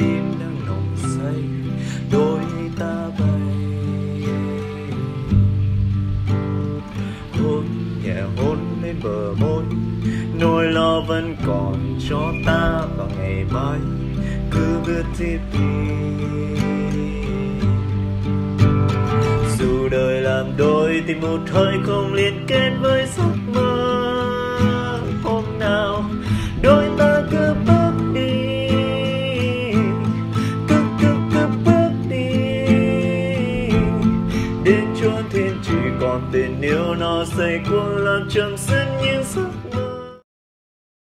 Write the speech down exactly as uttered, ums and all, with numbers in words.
tim đang nồng say đôi ta bay. Hôn nhẹ hôn lên bờ môi, nỗi lo vẫn còn cho ta vào ngày mai cứ bước tiếp đi. Dù đời làm đôi tình một hơi không liên kết với giấc mơ, hôm nào đôi ta cứ bước đi, cứ cứ cứ bước đi đến chốn thiên chỉ còn tình yêu nó xây cuồng làm chậm dần những giấc mơ.